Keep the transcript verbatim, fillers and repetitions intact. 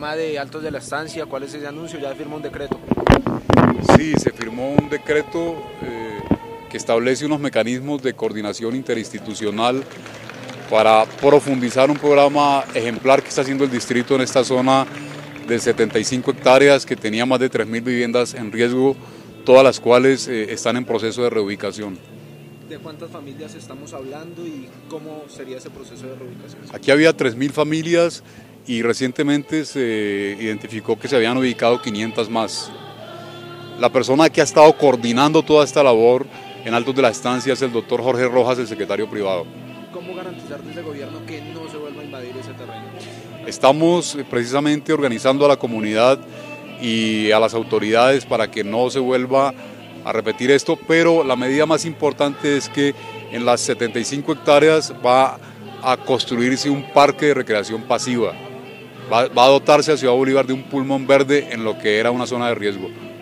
De Altos de la Estancia, ¿cuál es ese anuncio? Ya firmó un decreto. Sí, se firmó un decreto eh, que establece unos mecanismos de coordinación interinstitucional para profundizar un programa ejemplar que está haciendo el distrito en esta zona de setenta y cinco hectáreas que tenía más de tres mil viviendas en riesgo, todas las cuales eh, están en proceso de reubicación. ¿De cuántas familias estamos hablando y cómo sería ese proceso de reubicación? Aquí había tres mil familias y recientemente se identificó que se habían ubicado quinientas más. La persona que ha estado coordinando toda esta labor en Altos de la Estancia es el doctor Jorge Rojas, el secretario privado. ¿Cómo garantizar desde el gobierno que no se vuelva a invadir ese terreno? Estamos precisamente organizando a la comunidad y a las autoridades para que no se vuelva a repetir esto, pero la medida más importante es que en las setenta y cinco hectáreas va a construirse un parque de recreación pasiva. Va, va a dotarse a Ciudad Bolívar de un pulmón verde en lo que era una zona de riesgo.